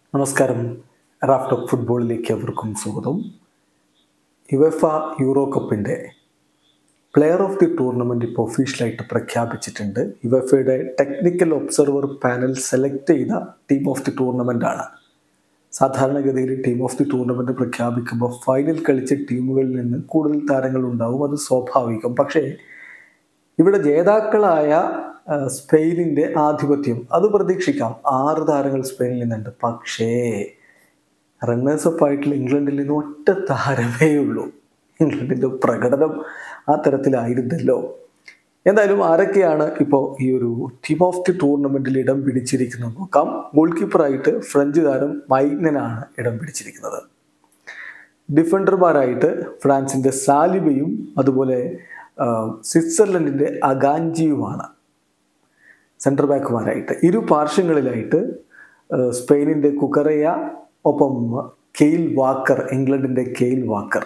നമസ്കാരം. Raf talk ഫുട്ബോളിലേക്ക് അവർക്കും സ്വാഗതം. യുവേഫ യൂറോ കപ്പിൻ്റെ പ്ലെയർ ഓഫ് ദി ടൂർണമെൻറ്റ് ഇപ്പോൾ ഒഫീഷ്യലായിട്ട് പ്രഖ്യാപിച്ചിട്ടുണ്ട്. യുവേഫയുടെ ടെക്നിക്കൽ ഒബ്സർവർ പാനൽ സെലക്ട് ചെയ്ത ടീം ഓഫ് ദി ടൂർണമെൻ്റാണ്. സാധാരണഗതിയിൽ ടീം ഓഫ് ദി ടൂർണമെൻറ്റ് പ്രഖ്യാപിക്കുമ്പോൾ ഫൈനൽ കളിച്ച ടീമുകളിൽ നിന്ന് കൂടുതൽ താരങ്ങൾ ഉണ്ടാവും, അത് സ്വാഭാവികം. പക്ഷേ ഇവിടെ ജേതാക്കളായ സ്പെയിനിൻ്റെ ആധിപത്യം അത് പ്രതീക്ഷിക്കാം. 6 താരങ്ങൾ സ്പെയിനിൽ നിന്നുണ്ട്. പക്ഷേ റണ്ണേഴ്സപ്പ് ആയിട്ടുള്ള ഇംഗ്ലണ്ടിൽ നിന്ന് ഒറ്റ താരമേ ഉള്ളൂ. ഇംഗ്ലണ്ടിൻ്റെ പ്രകടനം ആ തരത്തിലായിരുന്നല്ലോ. എന്തായാലും ആരൊക്കെയാണ് ഇപ്പോൾ ഈ ഒരു ടീം ഓഫ് ദി ടൂർണമെൻറ്റിൽ ഇടം പിടിച്ചിരിക്കുന്നത് നോക്കാം. ഗോൾ കീപ്പറായിട്ട് ഫ്രഞ്ച് താരം മൈഗ്നനാണ് ഇടം പിടിച്ചിരിക്കുന്നത്. ഡിഫൻഡർമാരായിട്ട് ഫ്രാൻസിൻ്റെ സാലിബയും അതുപോലെ സ്വിറ്റ്സർലൻഡിൻ്റെ അഗാഞ്ചിയുമാണ് സെൻറ്റർ ബാക്കുമാരായിട്ട്. ഇരു പാർശ്വങ്ങളിലായിട്ട് സ്പെയിനിൻ്റെ കുക്കറയ, ഒപ്പം കെയിൽ വാക്കർ, ഇംഗ്ലണ്ടിൻ്റെ കെയിൽ വാക്കർ.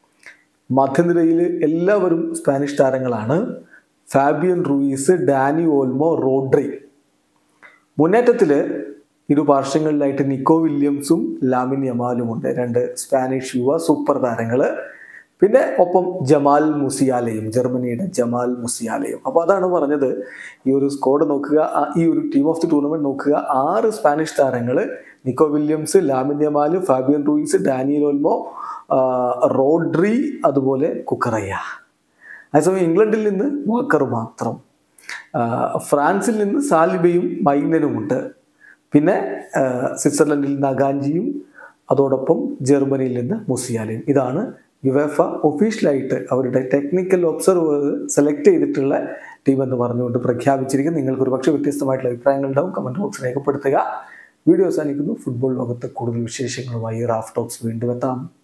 മധ്യനിരയിൽ എല്ലാവരും സ്പാനിഷ് താരങ്ങളാണ്. Fabian Ruiz, Dani Olmo, Rodri. മുന്നേറ്റത്തിൽ ഇരു പാർശ്വങ്ങളിലായിട്ട് നിക്കോ വില്യംസും ലാമിൻ യമാലുമുണ്ട്, 2 സ്പാനിഷ് യുവ സൂപ്പർ താരങ്ങൾ. പിന്നെ ഒപ്പം ജമാൽ മുസിയാലയും, ജർമ്മനിയുടെ ജമാൽ മുസിയാലയും. അപ്പോൾ അതാണ് പറഞ്ഞത്, ഈ ഒരു സ്ക്വാഡ് നോക്കുക, ഈ ഒരു ടീം ഓഫ് ദി ടൂർണമെൻറ്റ് നോക്കുക. 6 സ്പാനിഷ് താരങ്ങൾ: Nico Williams, Lamine Yamal, Fabian Ruiz, Daniel Olmo, Rodri, അതുപോലെ കുക്കറയ. അതേസമയം ഇംഗ്ലണ്ടിൽ നിന്ന് വാക്കർ മാത്രം. ഫ്രാൻസിൽ നിന്ന് സാലിബയും മൈഗ്നനുമുണ്ട്. പിന്നെ സ്വിറ്റ്സർലൻഡിൽ നിന്ന് അഗാഞ്ചിയും, അതോടൊപ്പം ജർമ്മനിയിൽ നിന്ന് മുസിയാലയും. ഇതാണ് യുവേഫ ഒഫീഷ്യലായിട്ട് അവരുടെ ടെക്നിക്കൽ ഒബ്സർവർ സെലക്ട് ചെയ്തിട്ടുള്ള ടീം എന്ന് പറഞ്ഞുകൊണ്ട് പ്രഖ്യാപിച്ചിരിക്കുന്നത്. നിങ്ങൾക്ക് ഒരു പക്ഷേ വ്യത്യസ്തമായിട്ടുള്ള അഭിപ്രായങ്ങളുണ്ടാവും. കമൻറ്റ് ബോക്സിൽ രേഖപ്പെടുത്തുക. വീഡിയോ അവസാനിക്കുന്നു. ഫുട്ബോൾ ലോകത്ത് കൂടുതൽ വിശേഷങ്ങളുമായി റാഫ് ടോക്സ് വീണ്ടും എത്താം.